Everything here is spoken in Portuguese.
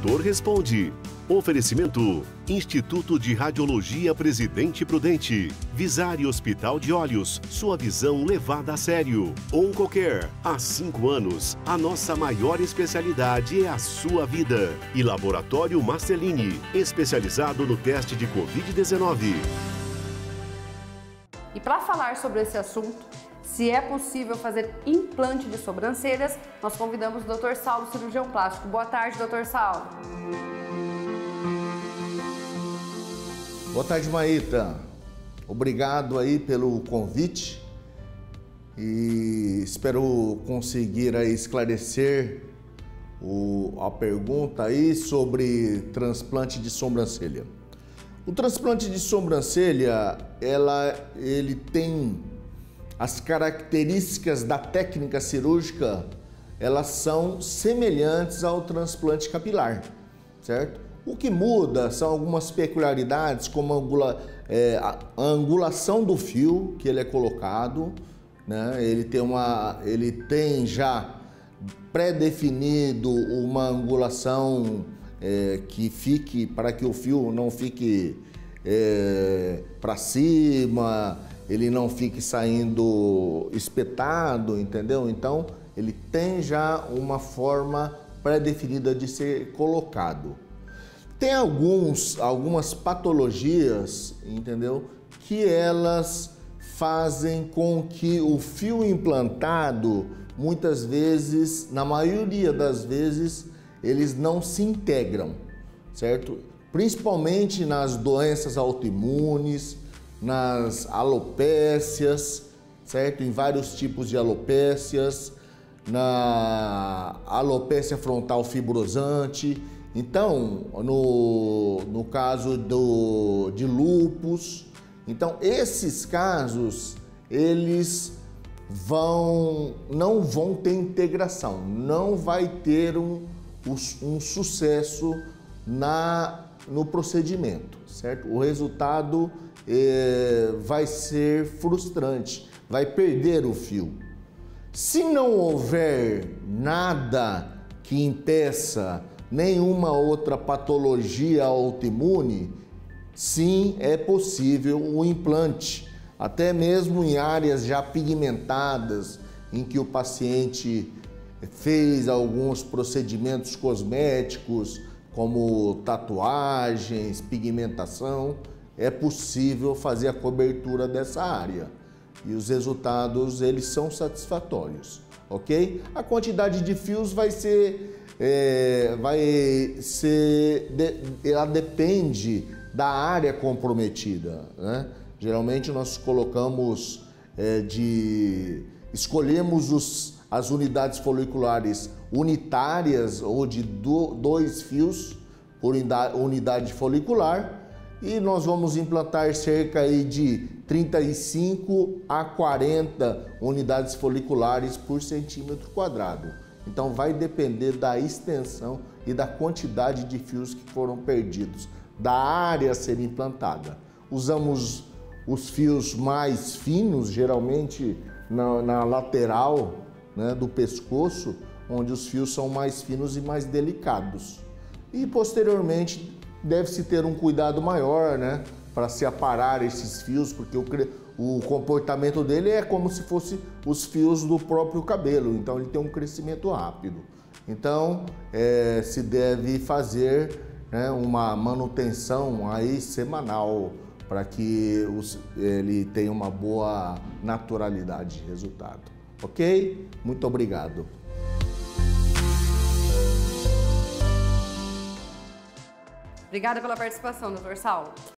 doutor responde. Oferecimento: Instituto de Radiologia Presidente Prudente, Visari Hospital de Olhos, sua visão levada a sério. Oncocare, há 5 anos, a nossa maior especialidade é a sua vida. E Laboratório Marcelini, especializado no teste de Covid-19. E para falar sobre esse assunto, se é possível fazer implante de sobrancelhas, nós convidamos o Dr. Saulo, cirurgião plástico. Boa tarde, Dr. Saulo. Boa tarde, Maíta. Obrigado aí pelo convite e espero conseguir aí esclarecer a pergunta aí sobre transplante de sobrancelha. O transplante de sobrancelha, ele tem as características da técnica cirúrgica, elas são semelhantes ao transplante capilar, certo? O que muda são algumas peculiaridades, como a angulação do fio que ele é colocado, né? Ele tem já pré-definido uma angulação que fique, para que o fio não fique para cima, ele não fique saindo espetado, entendeu? Então, ele tem já uma forma pré-definida de ser colocado. Tem algumas patologias, entendeu? Que elas fazem com que o fio implantado, muitas vezes, na maioria das vezes, eles não se integram, certo? Principalmente nas doenças autoimunes, nas alopécias, certo? Em vários tipos de alopécias, na alopécia frontal fibrosante. Então, no caso de lúpus, então esses casos, eles não vão ter integração, não vai ter um sucesso no procedimento, certo? O resultado vai ser frustrante, vai perder o fio. Se não houver nada que impeça nenhuma outra patologia autoimune, sim, é possível o implante, até mesmo em áreas já pigmentadas, em que o paciente fez alguns procedimentos cosméticos, como tatuagens, pigmentação, é possível fazer a cobertura dessa área. E os resultados, eles são satisfatórios, ok? A quantidade de fios ela depende da área comprometida, né? Geralmente nós escolhemos as unidades foliculares unitárias ou de 2 fios por unidade folicular, e nós vamos implantar cerca aí de 35 a 40 unidades foliculares por centímetro quadrado. Então vai depender da extensão e da quantidade de fios que foram perdidos, da área a ser implantada. Usamos os fios mais finos, geralmente na lateral, né, do pescoço, onde os fios são mais finos e mais delicados. E posteriormente deve-se ter um cuidado maior, né, para se aparar esses fios, porque o comportamento dele é como se fosse os fios do próprio cabelo, então ele tem um crescimento rápido. Então se deve fazer, né, uma manutenção aí semanal para que ele tenha uma boa naturalidade de resultado. Ok? Muito obrigado. Obrigada pela participação, Dr. Saulo.